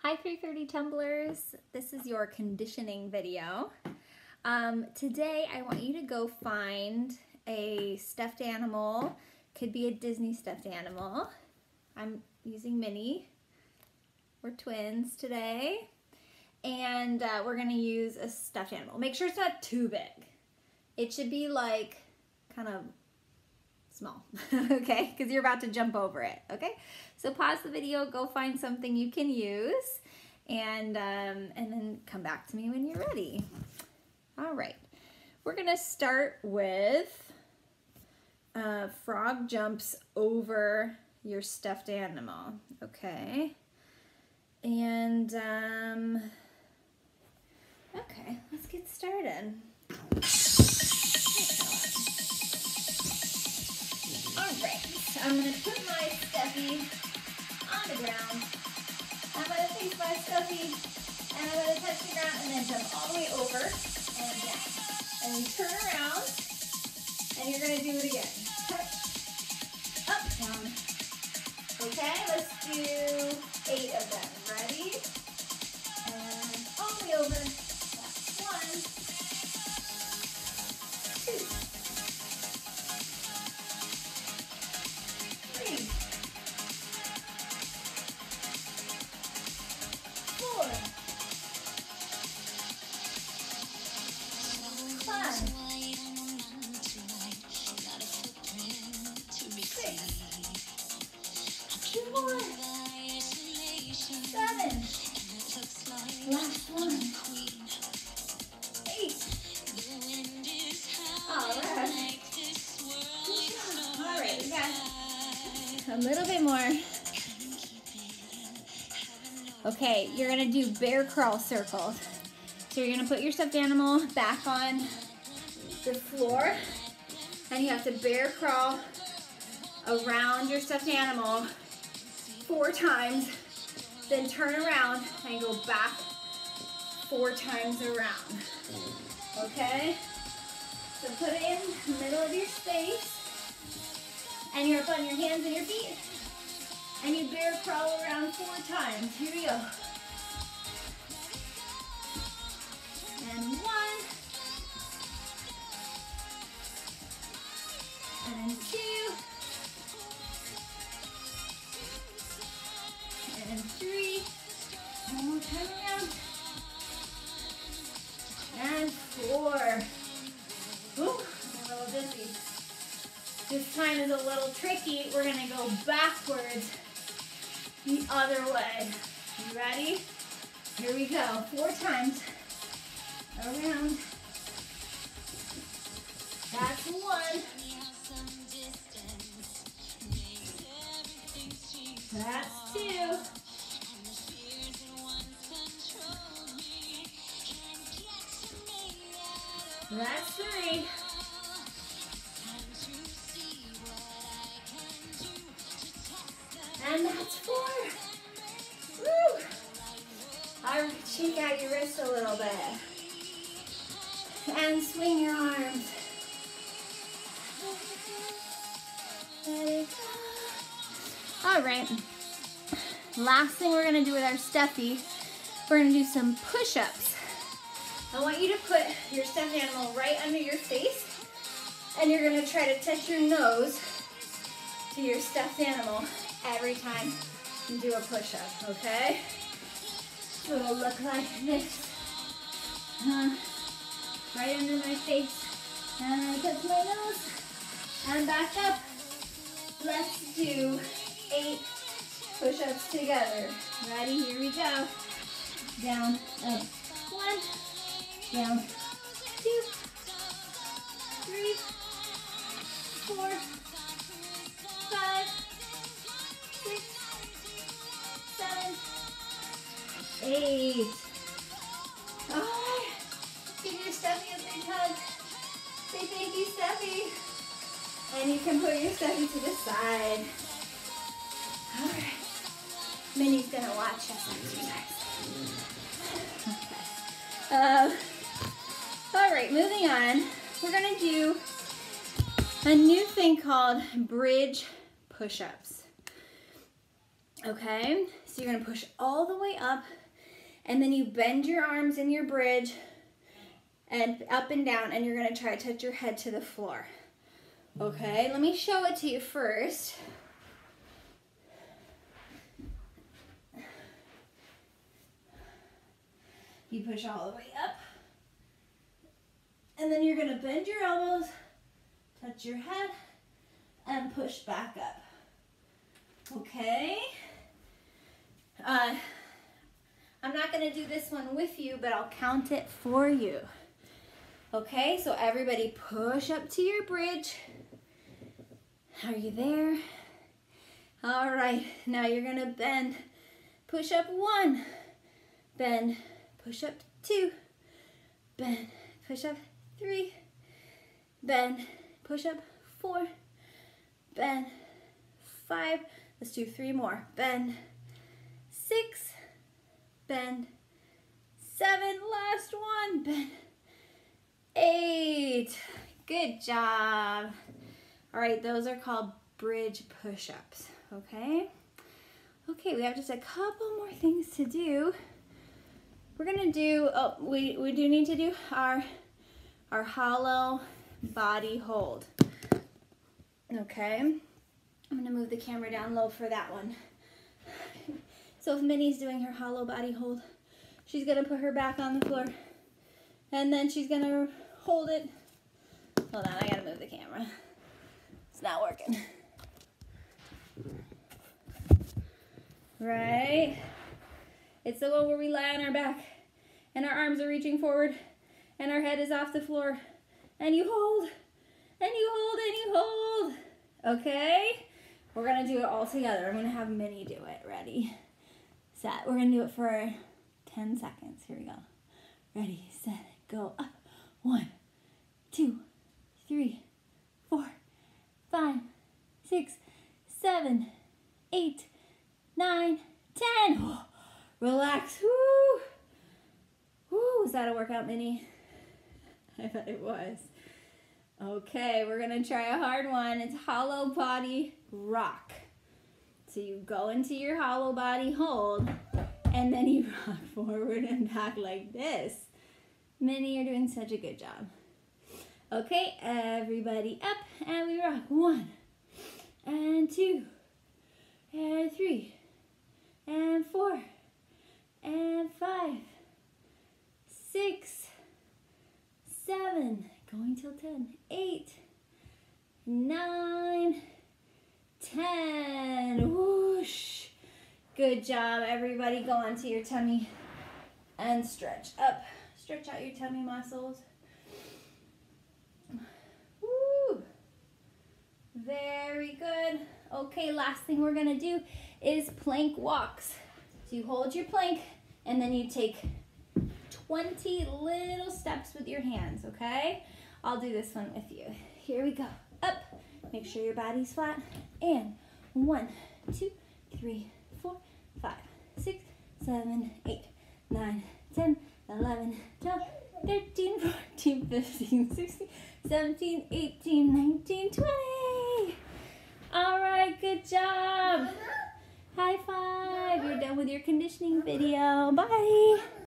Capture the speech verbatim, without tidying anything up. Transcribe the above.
Hi three thirty Tumblers, this is your conditioning video. Um, today I want you to go find a stuffed animal, could be a Disney stuffed animal. I'm using Minnie, we're twins today, and uh, we're going to use a stuffed animal. Make sure it's not too big. It should be like kind of small, okay? Because you're about to jump over it, okay? So pause the video, go find something you can use, and, um, and then come back to me when you're ready. All right, we're gonna start with uh, frog jumps over your stuffed animal, okay? And, um, okay, let's get started. I'm going to put my stuffy on the ground. I'm going to face my stuffy and I'm going to touch the ground and then jump all the way over and down. And then turn around and you're going to do it again. Touch, up, down. Okay, let's do eight of them. Ready? And all the way over. That's one, two. Seven. Last one. Eight. All right. All right, we got a little bit more. Okay, you're gonna do bear crawl circles. So you're gonna put your stuffed animal back on the floor, and you have to bear crawl around your stuffed animal four times, then turn around and go back four times around. Okay? So put it in the middle of your space, and you're up on your hands and your feet, and you bear crawl around four times. Here we go. And one, and two, and three, one more time around, and four. Ooh, I'm a little dizzy. This time is a little tricky. We're gonna go backwards the other way. You ready? Here we go, four times around. That's one. That's two. That's three. And that's four. Woo! All right, shake out your wrist a little bit. And swing your arms. All right. Last thing we're gonna do with our stuffy, we're gonna do some push-ups. I want you to put your stuffed animal right under your face, and you're gonna try to touch your nose to your stuffed animal every time you do a push-up, okay? So it'll look like this. Uh, right under my face, and I touch my nose, and back up. Let's do eight push-ups together. Ready? Here we go. Down, up, one, down, two, three, four, five, six, seven, eight. All right. Give your stuffy a big hug. Say thank you, stuffy. And you can put your stuffy to the side. All right. Minnie's gonna watch us exercise. Okay. Uh, all right, moving on. We're gonna do a new thing called bridge push-ups. Okay, So you're gonna push all the way up, and then you bend your arms in your bridge and up and down, and you're gonna try to touch your head to the floor. Okay, let me show it to you first. You push all the way up, and then you're gonna bend your elbows, touch your head, and push back up. Okay? Uh, I'm not gonna do this one with you, but I'll count it for you. Okay, so everybody push up to your bridge. Are you there? All right, now you're gonna bend. Push up one, bend, push up two, bend, push up three, bend, push up four, bend, five, let's do three more, bend, six, bend, seven, last one, bend, eight. Good job. All right, those are called bridge push-ups, okay? Okay, we have just a couple more things to do. We're gonna do, oh, we, we do need to do our, our hollow body hold. Okay, I'm gonna move the camera down low for that one. So if Minnie's doing her hollow body hold, she's gonna put her back on the floor, and then she's gonna hold it. Hold on, I gotta move the camera. It's not working. Right? It's the one where we lie on our back and our arms are reaching forward and our head is off the floor. And you hold, and you hold, and you hold. Okay? We're gonna do it all together. I'm gonna have Minnie do it. Ready? Set. We're gonna do it for ten seconds. Here we go. Ready, set, go. Up. One, two, three, four, five, six, seven, eight, nine, ten. Oh, relax. Woo. Woo. Was that a workout, Minnie? I bet it was. Okay, we're gonna try a hard one. It's hollow body rock. So you go into your hollow body hold, and then you rock forward and back like this. Minnie, you're doing such a good job. Okay, everybody up, and we rock. One, and two, and three, and four, and five, six, seven, going till ten, eight, nine, ten. Whoosh. Good job, everybody. Go onto your tummy and stretch up. Stretch out your tummy muscles. Woo. Very good. Okay, last thing we're gonna do is plank walks. So you hold your plank and then you take twenty little steps with your hands, okay? I'll do this one with you. Here we go. Up. Make sure your body's flat. And one, two, three, four, five, six, seven, eight, nine, ten, eleven, twelve, thirteen, fourteen, fifteen, sixteen, seventeen, eighteen, nineteen, twenty. All right, good job. High five. You're done with your conditioning video. Bye.